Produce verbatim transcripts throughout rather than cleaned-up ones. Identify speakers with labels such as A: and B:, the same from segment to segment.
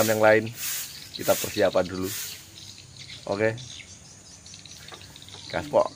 A: teman-teman yang lain kita persiapan dulu. Oke, gaspol.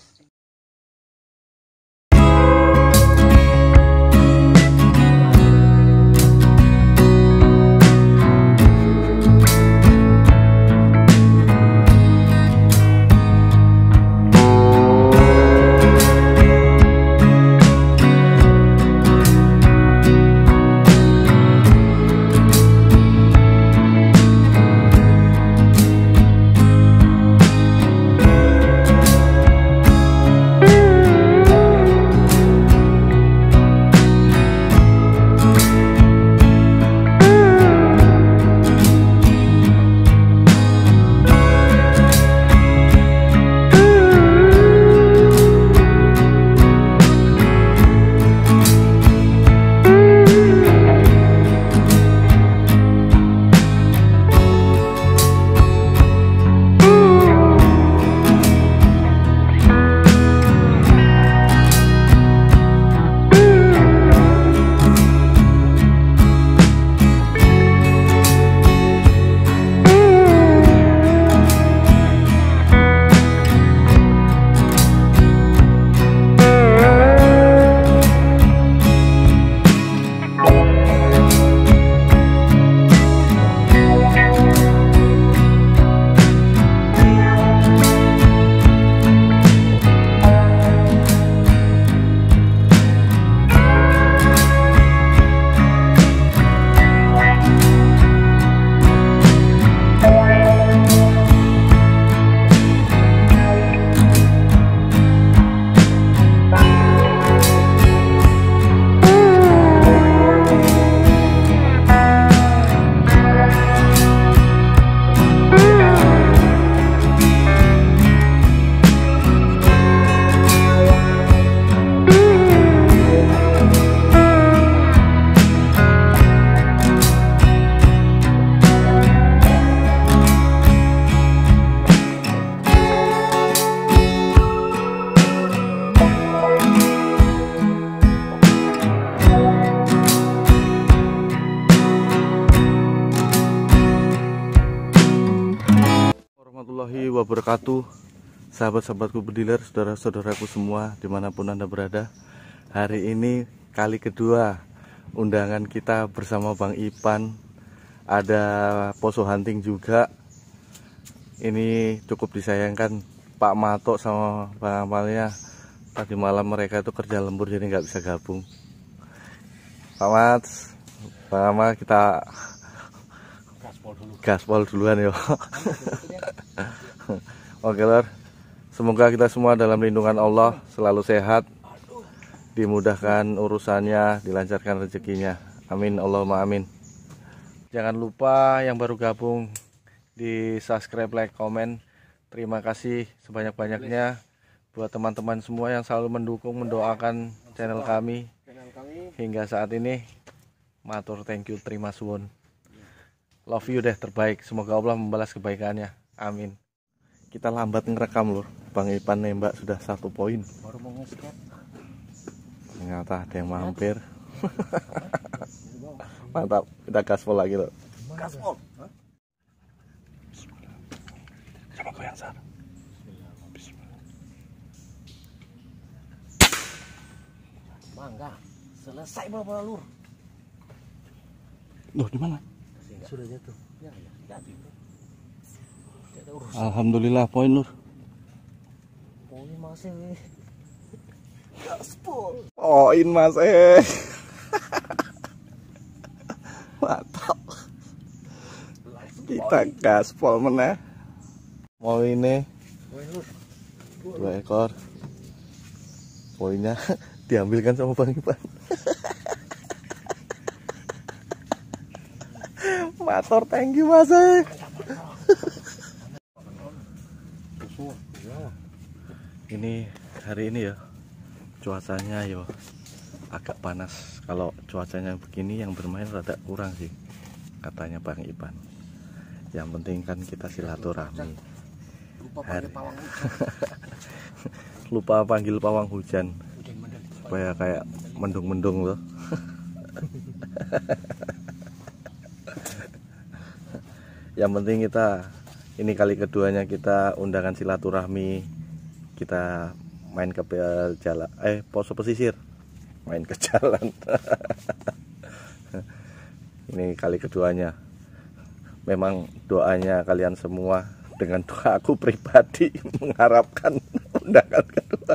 A: Warahmatullahi wabarakatuh, sahabat-sahabatku bediler, saudara-saudaraku semua dimanapun Anda berada. Hari ini kali kedua undangan kita bersama Bang Ipan. Ada poso hunting juga. Ini cukup disayangkan Pak Matok sama Bang Amalnya. Tadi malam mereka itu kerja lembur jadi nggak bisa gabung. Pak Mat, Bang Amal, kita gaspol dulu. Gaspol duluan yo. Oke lor, semoga kita semua dalam lindungan Allah selalu sehat, dimudahkan urusannya, dilancarkan rezekinya. Amin, Allahumma amin. Jangan lupa yang baru gabung di subscribe, like, komen. Terima kasih sebanyak-banyaknya buat teman-teman semua yang selalu mendukung, mendoakan channel kami hingga saat ini. Matur thank you, terima suwun. Love you deh, terbaik. Semoga Allah membalas kebaikannya. Amin. Kita lambat ngerekam lur. Bang Ipan nembak sudah satu poin.
B: Baru mau nge-skate.
A: Ternyata ada yang mampir. Mantap. Kita gaspol lagi loh.
B: Gaspol.
A: Coba goyang Sar.
B: Mangga. Selesai bola-bola lur.
A: Loh, di mana?
B: Sudah jatuh. Ya, ya, jadi.
A: Alhamdulillah poin lur.
B: Poin masih. Gaspol.
A: Poin masih. Mantap. Kita gaspol meneh. Mau ini dua ekor. Poinnya diambilkan sama Bang Ipan. Matur thank you Mas. Ini hari ini ya cuacanya yo agak panas. Kalau cuacanya begini yang bermain rada kurang sih katanya Bang Ipan. Yang penting kan kita silaturahmi.
B: Lupa panggil pawang hujan.
A: Lupa panggil pawang hujan supaya kayak mendung-mendung loh. Yang penting kita ini kali keduanya kita undangan silaturahmi, kita main ke jalan, eh Poso Pesisir, main ke jalan. Ini kali keduanya. Memang doanya kalian semua dengan doa aku pribadi mengharapkan undangan kedua.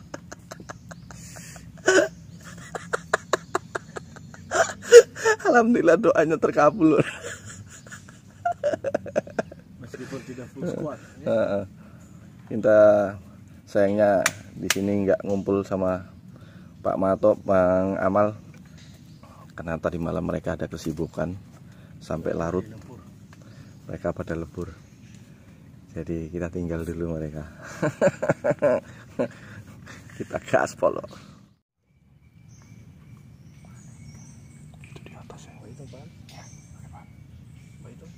A: Alhamdulillah doanya terkabul.
B: Meskipun tidak full squad.
A: Ya. Kita sayangnya di sini nggak ngumpul sama Pak Mato, Bang Amal, karena tadi malam mereka ada kesibukan sampai larut. Mereka pada lebur. Jadi kita tinggal dulu mereka. Kita gas polo. Itu di atas ya.
B: Itu Pan.
A: Ya, oke Pan.
B: Apa itu?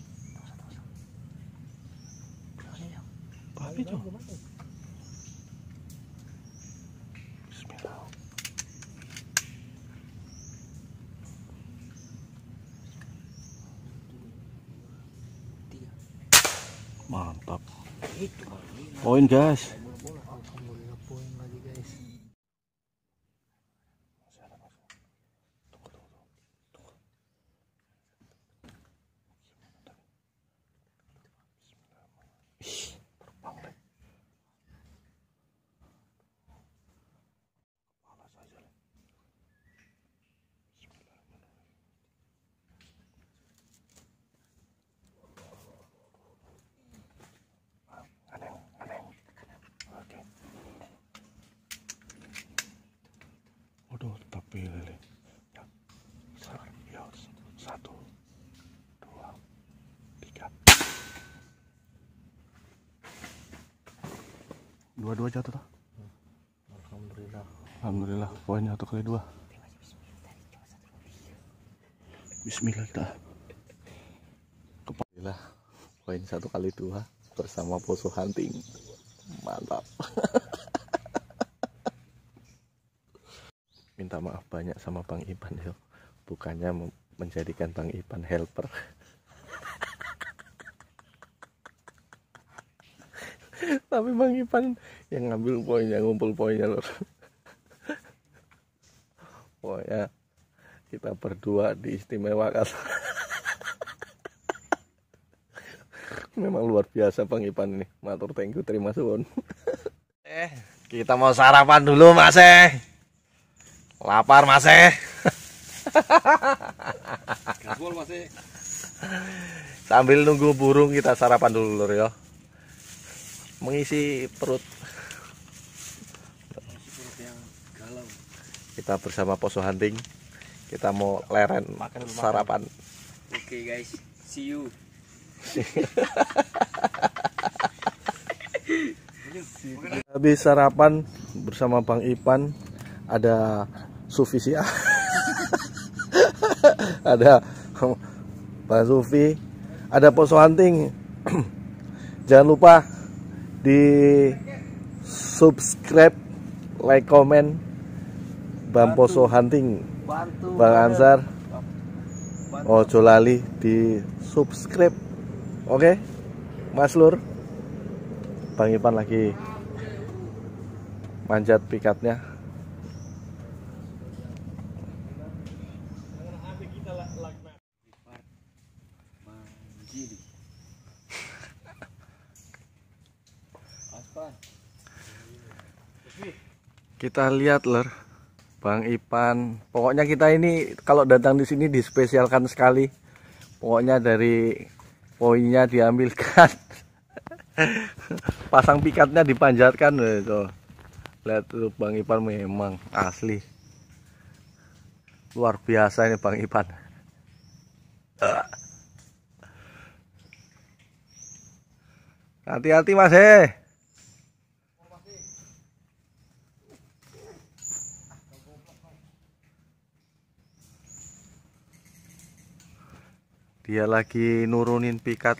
A: Babi tuh. Bismillah. Mantap.
B: Itu
A: Poin guys.
B: bola. Alhamdulillah poin lagi guys.
A: Waduh, tapi lele. Ya. Ya, satu, dua, tiga. Dua-dua jatuh toh?
B: Alhamdulillah.
A: Alhamdulillah, poinnya satu kali dua. Bismillah kita. Alhamdulillah, poin satu kali dua bersama Poso Hunting. Mantap. Minta maaf banyak sama Bang Ipan ya, bukannya menjadikan Bang Ipan helper. Tapi Bang Ipan yang ngambil poinnya, ngumpul poinnya lor. Pokoknya kita berdua diistimewakan. Memang luar biasa Bang Ipan ini. Matur thank you, terima suwun. Eh, kita mau sarapan dulu Mas eh. Lapar Mas eh.
B: Gaspol Mas.
A: Sambil nunggu burung kita sarapan dulu lor ya. Mengisi perut.
B: Perut yang galau.
A: Kita bersama Poso Hunting. Kita mau leren
B: Makan dulu,
A: sarapan.
B: Oke okay, guys, see you.
A: Habis sarapan bersama Bang Ipan, ada Sufisia. Ada Bang Sufi, ada Poso Hunting. Jangan lupa di subscribe, like, komen Bang Poso Hunting,
B: Bantu.
A: Bang Ansar.
B: Bantu.
A: Ojo lali di subscribe. Oke, Mas Lur. Bang Ipan lagi manjat pikatnya.
B: Manjili. Apa?
A: Kita lihat lor, Bang Ipan. Pokoknya kita ini kalau datang di sini dispesialkan sekali. Pokoknya dari poinnya diambilkan. Pasang pikatnya dipanjatkan tuh. Lihat tuh Bang Ipan memang asli. Luar biasa ini Bang Ipan. Hati-hati Mas eh. Dia lagi nurunin pikat.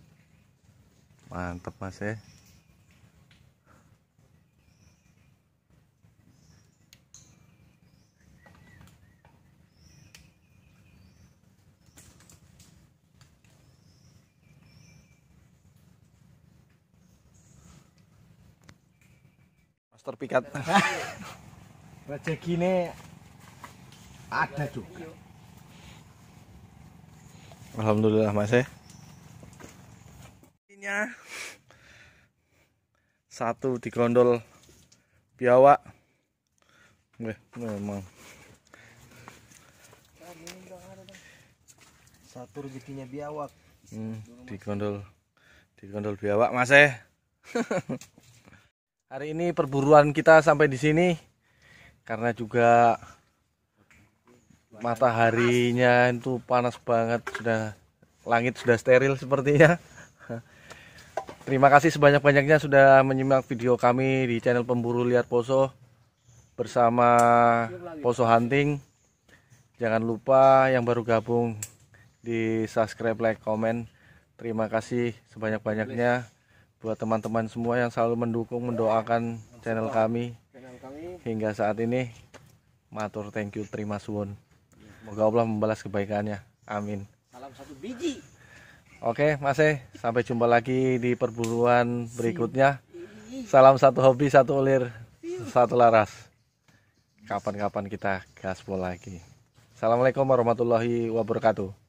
A: Mantap Mas eh. terpikat.
C: Rezeki ini ada juga.
A: Alhamdulillah Mas eh. Ini satu digondol biawak. Weh, memang
C: Satu rezekinya biawak.
A: hmm, digondol digondol biawak Mas eh. Hari ini perburuan kita sampai di sini karena juga mataharinya itu panas banget, sudah langit sudah steril sepertinya. Terima kasih sebanyak-banyaknya sudah menyimak video kami di channel Pemburu Liar Poso bersama Poso Hunting. Jangan lupa yang baru gabung di subscribe, like, komen. Terima kasih sebanyak-banyaknya buat teman-teman semua yang selalu mendukung, mendoakan channel kami hingga saat ini. Matur thank you, terima suwun. Semoga Allah membalas kebaikannya. Amin.
C: Salam satu biji.
A: Oke, Mas eh, sampai jumpa lagi di perburuan berikutnya. Salam satu hobi, satu ulir, satu laras. Kapan-kapan kita gaspol lagi. Assalamualaikum warahmatullahi wabarakatuh.